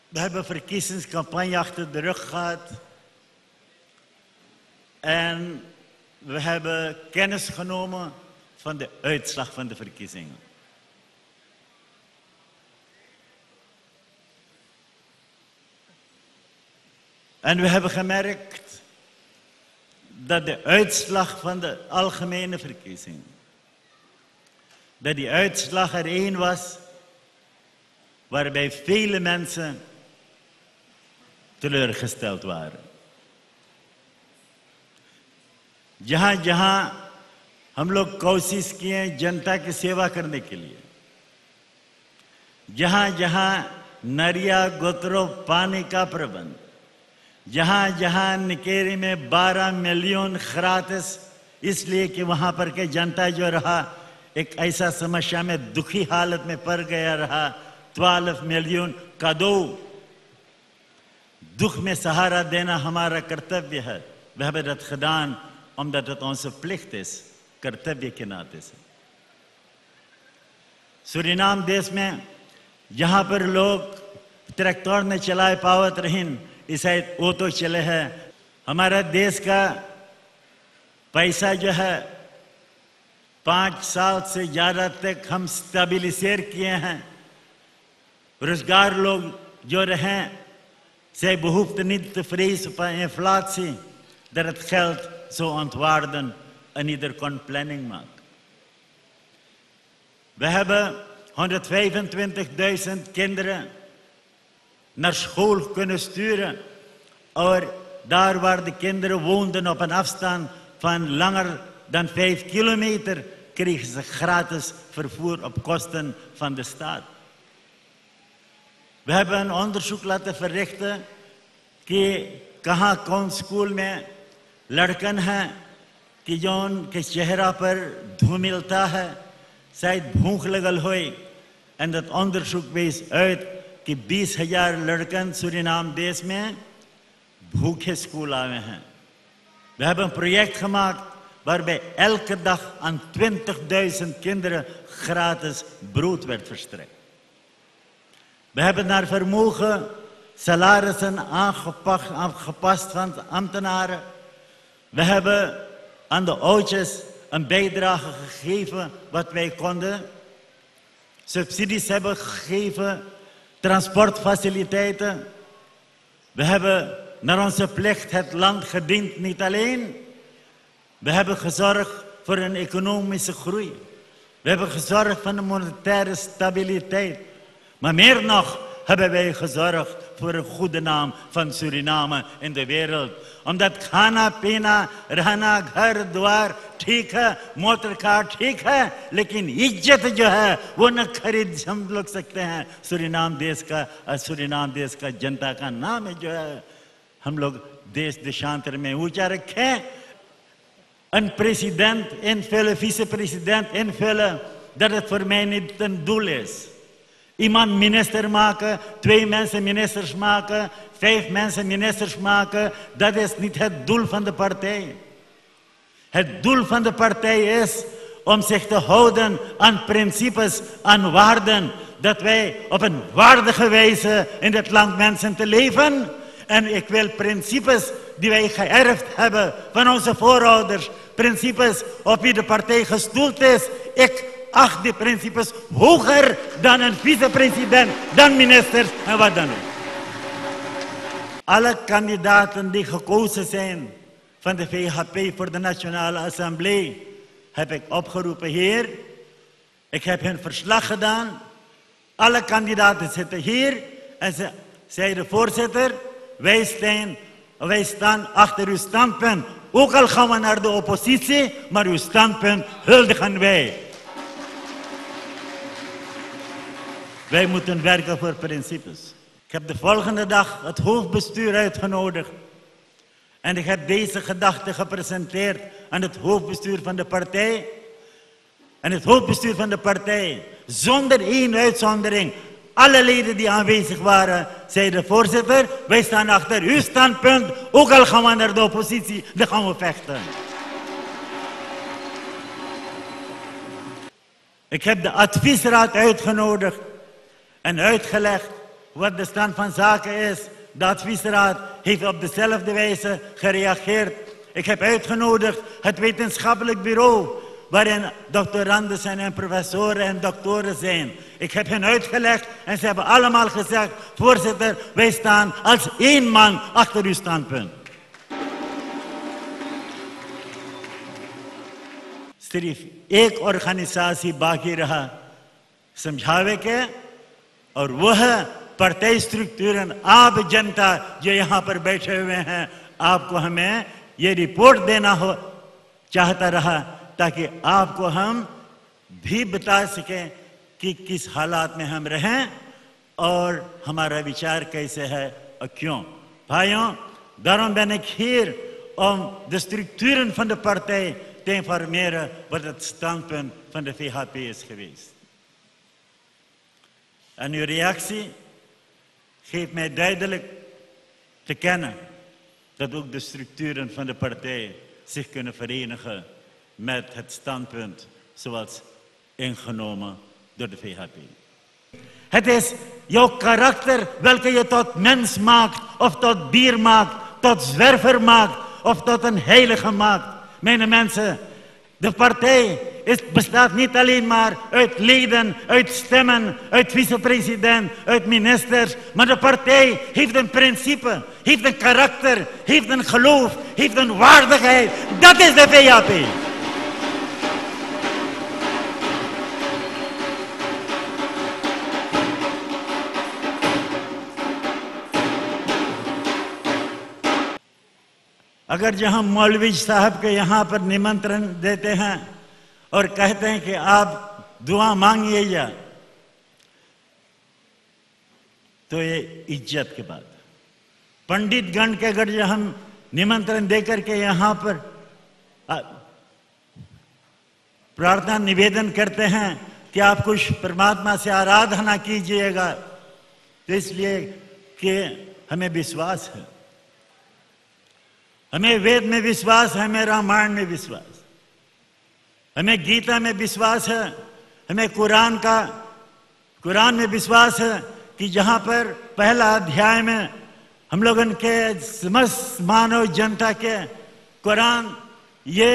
We hebben verkiezingscampagne achter de rug gehad. En we hebben kennis genomen van de uitslag van de verkiezingen. En we hebben gemerkt dat de uitslag van de algemene verkiezingen, dat die uitslag er één was waarbij vele mensen teleurgesteld waren. जहां जहां हम लोग कोशिश किए जनता की सेवा करने के लिए, जहां जहां नरिया गोत्रों पानी का प्रबंध, जहां जहां निकेरी में 12 मिलियन खरातिस, इसलिए कि वहां पर के जनता जो रहा एक ऐसा समस्या में दुखी हालत में पड़ गया रहा, 12 मिलियन का दो दुख में सहारा देना हमारा कर्तव्य है. We hebben dat gedaan omdat het onze plicht is, कर्तव्य के नाते से. सूरीनाम देश में जहां पर लोग ट्रैक्टर ने चलाए पावत रहीन, इसे ऑटो चले हैं. हमारा देश का पैसा जो है 5 साल से ज्यादा तक हम स्टेबिलाइजेर किए हैं. रोजगार लोग जो रहे, zij behoeften niet te vrezen van inflatie, dat het geld zou ontwaarden en ieder kon planning maken. We hebben 125.000 kinderen naar school kunnen sturen. Maar daar waar de kinderen woonden op een afstand van langer dan 5 kilometer, kregen ze gratis vervoer op kosten van de staat. We hebben een onderzoek laten verrichten कि कहाँ कौन स्कूल में लड़कन हैं कि जो उनके चेहरा पर धूमिलता है, शायद भूख लगल होए. En dat onderzoek wees uit कि 20,000 लड़कन सूरीनाम देश में भूखे स्कूल आए हैं. We hebben een project gemaakt waarbij elke dag aan 20.000 kinderen gratis brood werd verstrekt. We hebben naar vermogen salarissen aangepast van ambtenaren. We hebben aan de oudjes een bijdrage gegeven wat wij konden. Subsidies hebben gegeven, transportfaciliteiten. We hebben naar onze plicht het land gediend, niet alleen. We hebben gezorgd voor een economische groei. We hebben gezorgd voor een monetaire stabiliteit. Maar meer nog hebben wij gezorgd voor een goede naam van Suriname in de wereld. Omdat खाना पीना रहना घर द्वार ठीक है, motor car ठीक है, लेकिन इज्जत जो है वो न खरीद हम लोग सकते हैं. सूरीनाम देश का जनता का नाम है जो है हम लोग देश देशांतर में ऊंचा रखें. Een president invullen, vicepresident invullen, dat het voor mij niet een doel is. Iemand minister maken, 2 mensen ministers maken, 5 mensen ministers maken, dat is niet het doel van de partij. Het doel van de partij is om zich te houden aan principes, aan waarden, dat wij op een waardige wijze in dit land mensen te leven. En ik wil principes die wij geërfd hebben van onze voorouders, principes op wie de partij gestoeld is, ik acht die principes hoger dan een vicepresident, dan ministers en wat dan ook. Alle kandidaten die gekozen zijn van de VHP voor de Nationale Assemblée heb ik opgeroepen hier. Ik heb hun verslag gedaan. Alle kandidaten zitten hier en ze zei de voorzitter, wij staan achter uw standpunt. Ook al gaan we naar de oppositie, maar uw standpunt huldigen wij. Wij moeten werken voor principes. Ik heb de volgende dag het hoofdbestuur uitgenodigd. En ik heb deze gedachte gepresenteerd aan het hoofdbestuur van de partij. En het hoofdbestuur van de partij, zonder één uitzondering, alle leden die aanwezig waren, zei de voorzitter, wij staan achter uw standpunt, ook al gaan we naar de oppositie, dan gaan we vechten. Ik heb de adviesraad uitgenodigd en uitgelegd wat de stand van zaken is. De adviesraad heeft op dezelfde wijze gereageerd. Ik heb uitgenodigd het wetenschappelijk bureau, waarin doctoranden zijn en professoren en doktoren zijn. Ik heb hen uitgelegd en ze hebben allemaal gezegd, voorzitter, wij staan als één man achter uw standpunt. सिर्फ एक ऑर्गेनाइजेशन बाकी रहा समझावे के और वह प्रत्यय स्ट्रक्चरन आप जनता जो यहाँ पर बैठे हुए हैं आपको हमें ये रिपोर्ट देना हो चाहता रहा ताकि आपको हम भी बता सकें कि किस हालात में हम रहें और हमारा विचार कैसे है और क्यों. भाइयों, daarom ben ik hier om de structuren van de partij te informeren wat het standpunt van de VHP is geweest. En uw reactie geeft mij duidelijk te kennen dat ook de structuren van de partij zich kunnen verenigen met het standpunt zoals ingenomen door de VHP. Het is jouw karakter welke je tot mens maakt, of tot dier maakt, tot zwerver maakt, of tot een heilige maakt. Mijn mensen, de partij bestaat niet alleen maar uit leden, uit stemmen, uit vicepresident, uit ministers. Maar de partij heeft een principe, heeft een karakter, heeft een geloof, heeft een waardigheid. Dat is de VHP. अगर जो हम मौलवी साहब के यहाँ पर निमंत्रण देते हैं और कहते हैं कि आप दुआ मांगिए या तो ये इज्जत की बात है. पंडित गण के अगर जो हम निमंत्रण देकर के यहाँ पर प्रार्थना निवेदन करते हैं कि आप कुछ परमात्मा से आराधना कीजिएगा तो इसलिए कि हमें विश्वास है, हमें वेद में विश्वास है, हमें रामायण में विश्वास, हमें गीता में विश्वास है, हमें कुरान में विश्वास है कि जहां पर पहला अध्याय में हम लोगों के समस्त मानव जनता के कुरान ये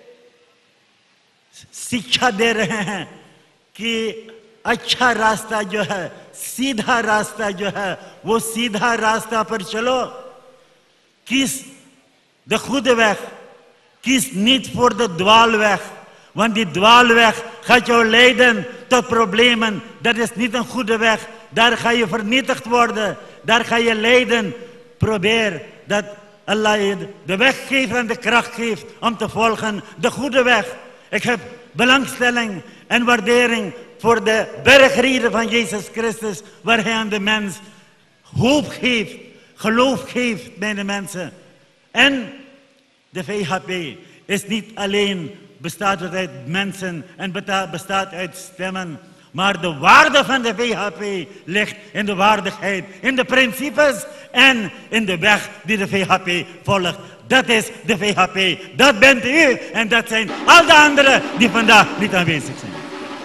शिक्षा दे रहे हैं कि अच्छा रास्ता जो है, सीधा रास्ता जो है, वो सीधा रास्ता पर चलो. Kies de goede weg. Kies niet voor de dwaalweg. Want die dwaalweg gaat jou leiden tot problemen. Dat is niet een goede weg. Daar ga je vernietigd worden. Daar ga je lijden. Probeer dat Allah je de weg geeft en de kracht geeft om te volgen de goede weg. Ik heb belangstelling en waardering voor de bergreden van Jezus Christus, waar hij aan de mens hoop geeft, geloof geeft bij de mensen. En de VHP is niet alleen bestaat uit mensen en bestaat uit stemmen, maar de waarde van de VHP ligt in de waardigheid, in de principes en in de weg die de VHP volgt. Dat is de VHP, dat bent u en dat zijn al de anderen die vandaag niet aanwezig zijn.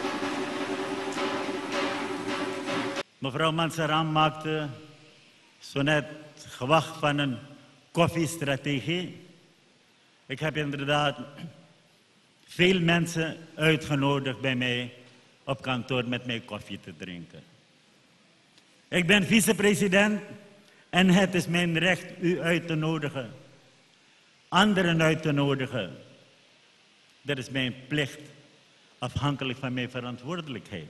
Mevrouw Mansaram maakte zo net gewacht van een koffiestrategie. Ik heb inderdaad veel mensen uitgenodigd bij mij op kantoor met mij koffie te drinken. Ik ben vicepresident en het is mijn recht u uit te nodigen, anderen uit te nodigen. Dat is mijn plicht, afhankelijk van mijn verantwoordelijkheid.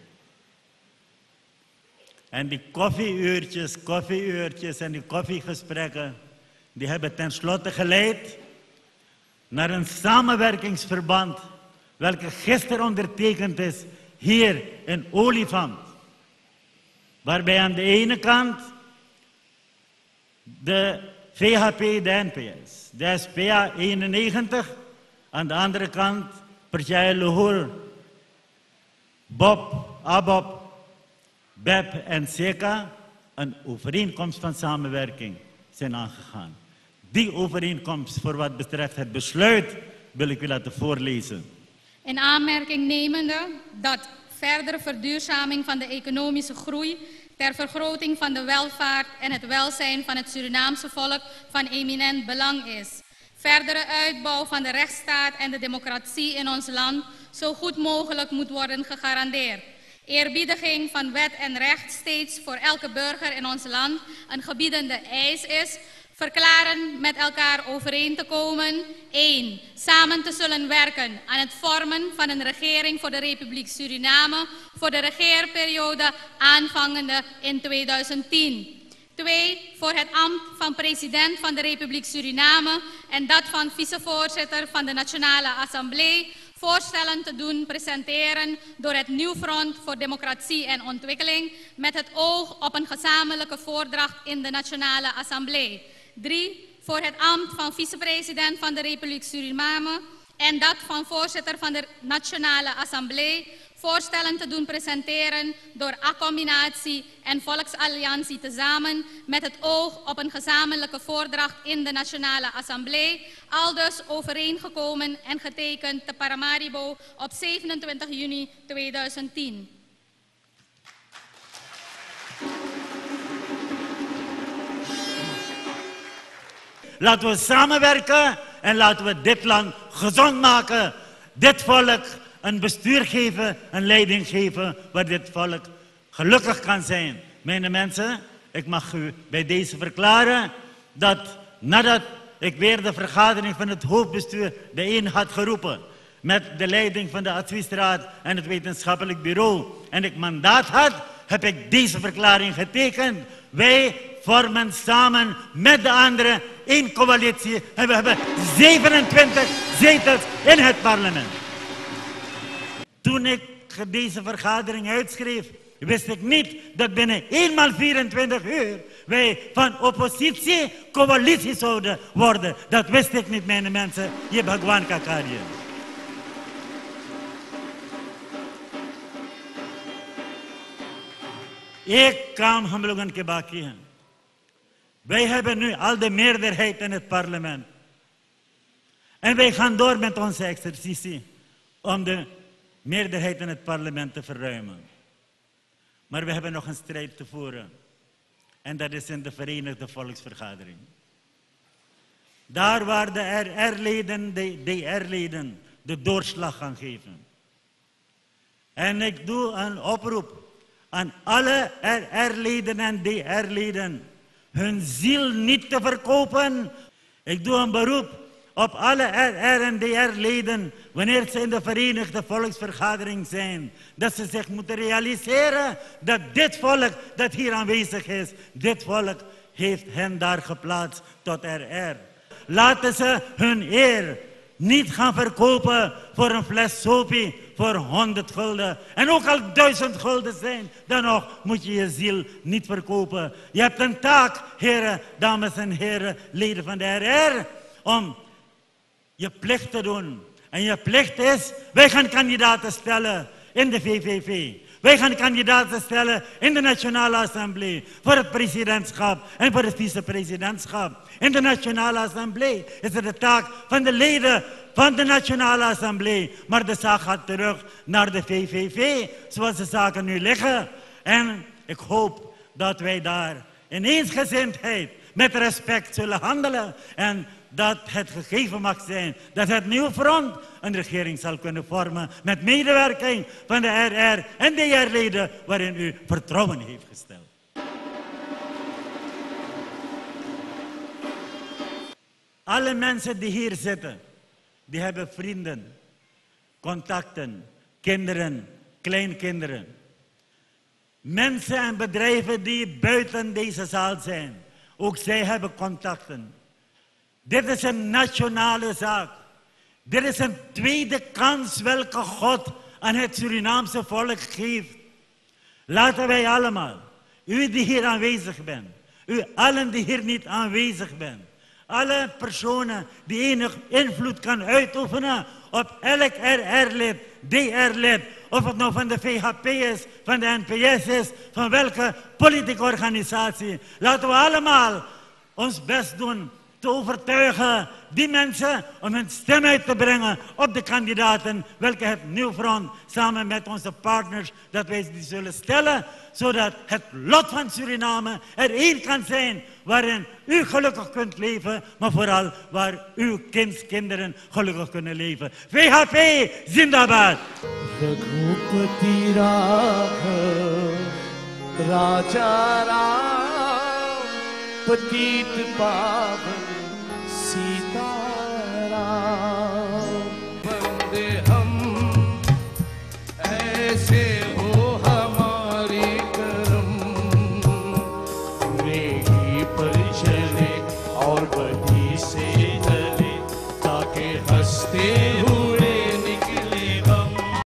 En die koffieuurtjes en die koffiegesprekken, die hebben tenslotte geleid naar een samenwerkingsverband, welke gisteren ondertekend is hier in Olifant. Waarbij aan de ene kant de VHP, de NPS, de SPA 91, aan de andere kant Partij Lahore, BOP, ABOP, BEP en SECA een overeenkomst van samenwerking zijn aangegaan. Die overeenkomst voor wat betreft het besluit wil ik u laten voorlezen. In aanmerking nemende dat verdere verduurzaming van de economische groei ter vergroting van de welvaart en het welzijn van het Surinaamse volk van eminent belang is. Verdere uitbouw van de rechtsstaat en de democratie in ons land zo goed mogelijk moet worden gegarandeerd. Eerbiediging van wet en recht steeds voor elke burger in ons land een gebiedende eis is. Verklaren met elkaar overeen te komen. 1. Samen te zullen werken aan het vormen van een regering voor de Republiek Suriname voor de regeerperiode aanvangende in 2010. 2. Voor het ambt van president van de Republiek Suriname en dat van vicevoorzitter van de Nationale Assemblée voorstellen te doen presenteren door het Nieuw Front voor Democratie en Ontwikkeling met het oog op een gezamenlijke voordracht in de Nationale Assemblée. 3. Voor het ambt van vicepresident van de Republiek Suriname en dat van voorzitter van de Nationale Assemblée voorstellen te doen presenteren door Accombinatie en Volksalliantie tezamen met het oog op een gezamenlijke voordracht in de Nationale Assemblée, aldus overeengekomen en getekend te Paramaribo op 27 juni 2010. Laten we samenwerken en laten we dit land gezond maken. Dit volk een bestuur geven, een leiding geven waar dit volk gelukkig kan zijn. Mijn mensen, ik mag u bij deze verklaren dat nadat ik weer de vergadering van het hoofdbestuur bijeen had geroepen met de leiding van de adviesraad en het wetenschappelijk bureau en ik mandaat had, heb ik deze verklaring getekend. Wij vormen samen met de anderen één coalitie en we hebben 27 zetels in het parlement. Toen ik deze vergadering uitschreef, wist ik niet dat binnen eenmaal 24 uur wij van oppositie coalitie zouden worden. Dat wist ik niet, mijn mensen. Je Bhagwan Kakarië. Ik kan hem lopen kebakien. Wij hebben nu al de meerderheid in het parlement. En wij gaan door met onze exercitie om de meerderheid in het parlement te verruimen. Maar we hebben nog een strijd te voeren. En dat is in de Verenigde Volksvergadering. Daar waar de RR-leden, de DR-leden de doorslag gaan geven. En ik doe een oproep aan alle RR-leden en DR-leden hun ziel niet te verkopen. Ik doe een beroep op alle RR- en DR-leden, wanneer ze in de Verenigde Volksvergadering zijn, dat ze zich moeten realiseren dat dit volk dat hier aanwezig is, dit volk heeft hen daar geplaatst tot RR. Laten ze hun eer niet gaan verkopen voor een fles sopie voor 100 gulden. En ook al 1000 gulden zijn, dan nog moet je je ziel niet verkopen. Je hebt een taak, heren, dames en heren, leden van de RR, om je plicht te doen. En je plicht is, wij gaan kandidaten stellen in de VVV. Wij gaan kandidaten stellen in de Nationale Assemblée voor het presidentschap en voor het vicepresidentschap. In de Nationale Assemblée is het de taak van de leden van de Nationale Assemblée. Maar de zaak gaat terug naar de VVV, zoals de zaken nu liggen. En ik hoop dat wij daar in eensgezindheid met respect zullen handelen. En dat het gegeven mag zijn dat het Nieuw Front een regering zal kunnen vormen met medewerking van de RR en DR-leden waarin u vertrouwen heeft gesteld. Alle mensen die hier zitten, die hebben vrienden, contacten, kinderen, kleinkinderen. Mensen en bedrijven die buiten deze zaal zijn, ook zij hebben contacten. Dit is een nationale zaak. Dit is een tweede kans welke God aan het Surinaamse volk geeft. Laten wij allemaal, u die hier aanwezig bent, u allen die hier niet aanwezig bent, alle personen die enig invloed kan uitoefenen op elk RR-lid, DR-lid, of het nou van de VHP is, van de NPS is, van welke politieke organisatie. Laten we allemaal ons best doen te overtuigen, die mensen, om hun stem uit te brengen op de kandidaten, welke het Nieuw Front samen met onze partners, dat wij die zullen stellen, zodat het lot van Suriname er één kan zijn waarin u gelukkig kunt leven, maar vooral waar uw kinderen gelukkig kunnen leven. VHP, Zindabad! Raghupati राघव राजा राम पतित पावन